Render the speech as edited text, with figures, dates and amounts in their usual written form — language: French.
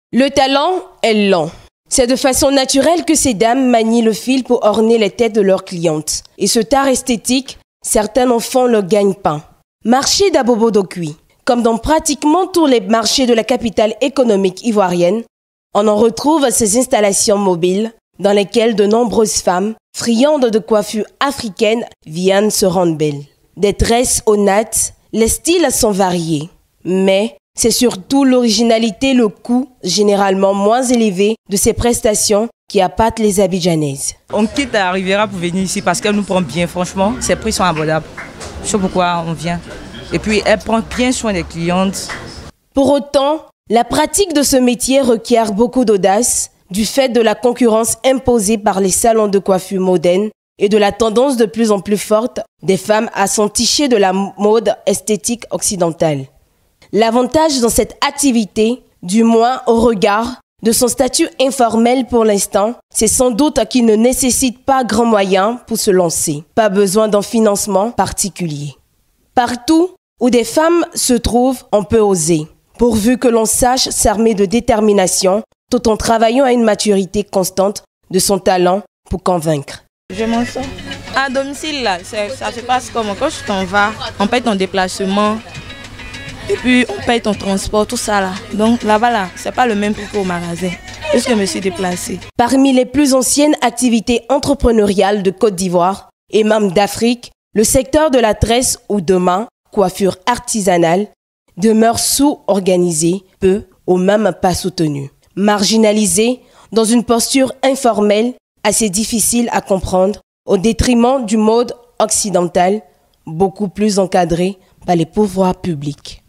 Le talent est lent. C'est de façon naturelle que ces dames manient le fil pour orner les têtes de leurs clientes. Et ce art esthétique, certains en font le gagne-pain. Marché d'Abobo d'Okui. Comme dans pratiquement tous les marchés de la capitale économique ivoirienne, on en retrouve ces installations mobiles dans lesquelles de nombreuses femmes, friandes de coiffures africaines, viennent se rendre belles. Des tresses aux nattes, les styles sont variés. Mais c'est surtout l'originalité, le coût généralement moins élevé de ces prestations qui appâtent les Abidjanaises. On quitte la Riviera pour venir ici parce qu'elle nous prend bien, franchement. Ses prix sont abordables. Je sais pourquoi on vient. Et puis elle prend bien soin des clientes. Pour autant, la pratique de ce métier requiert beaucoup d'audace du fait de la concurrence imposée par les salons de coiffure modernes et de la tendance de plus en plus forte des femmes à s'enticher de la mode esthétique occidentale. L'avantage dans cette activité, du moins au regard de son statut informel pour l'instant, c'est sans doute qu'il ne nécessite pas grand moyen pour se lancer. Pas besoin d'un financement particulier. Partout où des femmes se trouvent, on peut oser, pourvu que l'on sache s'armer de détermination tout en travaillant à une maturité constante de son talent pour convaincre. Je m'en sors. À domicile, là, ça se passe comme quand tu t'en vas, on paye ton déplacement. Et puis on paye ton transport, tout ça là. Donc là-bas, là, c'est pas le même prix qu'au magasin, puisque je me suis déplacée. Parmi les plus anciennes activités entrepreneuriales de Côte d'Ivoire et même d'Afrique, le secteur de la tresse ou demain, coiffure artisanale, demeure sous-organisé, peu ou même pas soutenu. Marginalisé dans une posture informelle, assez difficile à comprendre, au détriment du mode occidental, beaucoup plus encadré par les pouvoirs publics.